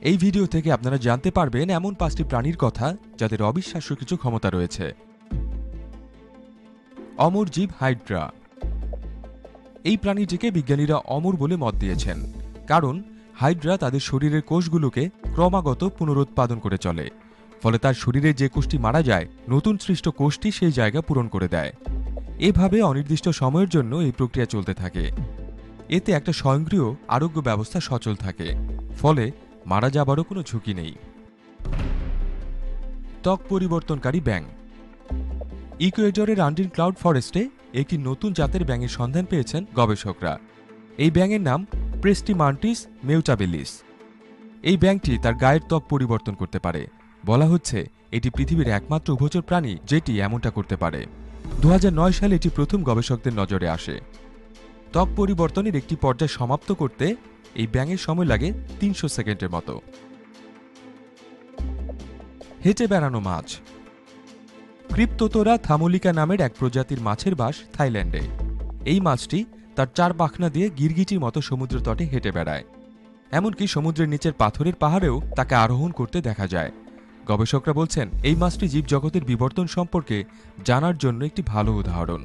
এই ভিডিও থেকে আপনারা জানতে পারবেন এমন 5টি প্রাণীর কথা যাদের অবিশ্বাস্য কিছু ক্ষমতা রয়েছে। অমর জীব হাইড্রা। এই প্রাণীটিকে বিজ্ঞানীরা অমর বলে মত দিয়েছেন, কারণ হাইড্রা তাদের শরীরের কোষগুলোকে ক্রমাগত পুনরুৎপাদন করে চলে। ফলে তার শরীরে যে কোষটি মারা যায়, নতুন সৃষ্ট কোষটি সেই জায়গা পূরণ করে দেয়। এভাবে অনির্দিষ্ট সময়ের জন্য এই প্রক্রিয়া চলতে থাকে। এতে একটা স্বয়ংক্রিয় আরোগ্য ব্যবস্থা সচল থাকে, ফলে মারা যাবারও কোনো ঝুঁকি নেই। ত্বক পরিবর্তনকারী ব্যাঙ। ইকুয়েডরের আন্ডিন ক্লাউড ফরেস্টে একটি নতুন জাতের ব্যাঙের সন্ধান পেয়েছেন গবেষকরা। এই ব্যাঙের নাম প্রেস্টিমান্টিস মেউটাবেলিস। এই ব্যাঙটি তার গায়ের ত্বক পরিবর্তন করতে পারে। বলা হচ্ছে এটি পৃথিবীর একমাত্র উভচর প্রাণী যেটি এমনটা করতে পারে। 2009 সালে এটি প্রথম গবেষকদের নজরে আসে। ত্বক পরিবর্তনের একটি পর্যায় সমাপ্ত করতে এই ব্যাঙের সময় লাগে 300 সেকেন্ডের মতো। হেঁটে বেড়ানো মাছ। ক্রিপ্টোতোরা থামোলিকা নামের এক প্রজাতির মাছের বাস থাইল্যান্ডে। এই মাছটি তার 4 পাখনা দিয়ে গিরগিটির মতো সমুদ্র তটে হেঁটে বেড়ায়। এমনকি সমুদ্রের নিচের পাথরের পাহাড়েও তাকে আরোহণ করতে দেখা যায়। গবেষকরা বলছেন এই মাছটি জীবজগতের বিবর্তন সম্পর্কে জানার জন্য একটি ভালো উদাহরণ।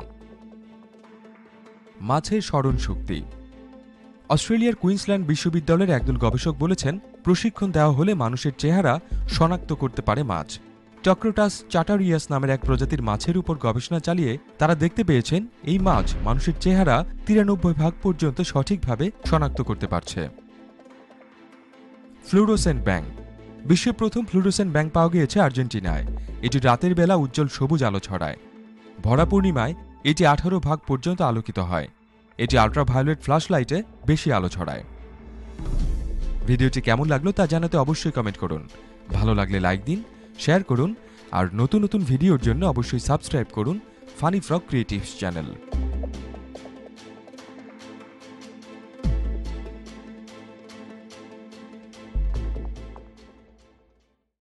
মাছের স্মরণ শক্তি। অস্ট্রেলিয়ার কুইন্সল্যান্ড বিশ্ববিদ্যালয়ের একদল গবেষক বলেছেন প্রশিক্ষণ দেওয়া হলে মানুষের চেহারা শনাক্ত করতে পারে মাছ। টক্রোটাস চাটারিয়াস নামের এক প্রজাতির মাছের উপর গবেষণা চালিয়ে তারা দেখতে পেয়েছেন এই মাছ মানুষের চেহারা 93% পর্যন্ত সঠিকভাবে শনাক্ত করতে পারছে। ফ্লুরোসেন্ট ব্যাঙ। বিশ্বের প্রথম ফ্লুরোসেন্ট ব্যাঙ পাওয়া গিয়েছে আর্জেন্টিনায়। এটি রাতের বেলা উজ্জ্বল সবুজ আলো ছড়ায়। ভরা পূর্ণিমায় এটি 18% পর্যন্ত আলোকিত হয়। এটি আল্ট্রাভায়োলেট ফ্ল্যাশ লাইটে বেশি আলো ছড়ায়। ভিডিওটি কেমন লাগলো তা জানাতে অবশ্যই কমেন্ট করুন। ভালো লাগলে লাইক দিন, শেয়ার করুন, আর নতুন নতুন ভিডিওর জন্য অবশ্যই সাবস্ক্রাইব করুন ফানি ফ্রগ ক্রিয়েটিভস চ্যানেল।